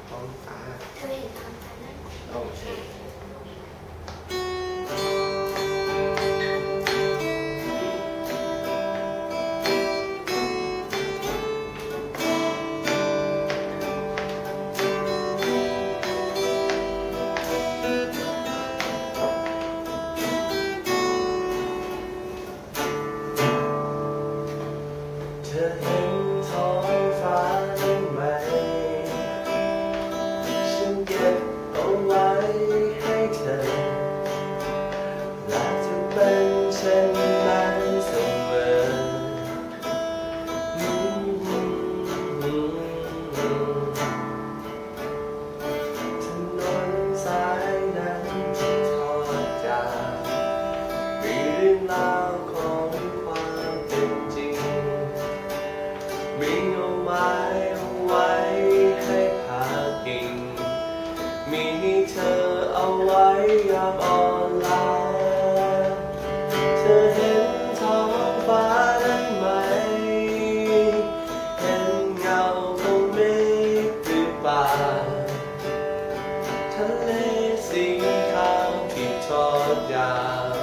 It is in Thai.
ท้องฟ้าเธอเห็นท้องฟ้านั้นโอเคเธอเห็นท้องฟ้านั้นไหมฉันเก็บเอาไว้ให้เธอและจะเป็นเช่นนั้นเสมอถนนสายนั้นที่ทอดจากมีเรื่องราวของความเป็นจริงมีเอาไม้เอาไว้ให้พากิ่งมีให้เธอเอาไว้ยามอ่อนล้าเธอเห็นท้องฟ้านั้นไหมเห็นเงาของเมฆหรือเปล่าทะเลสีขาวที่ทอดยาว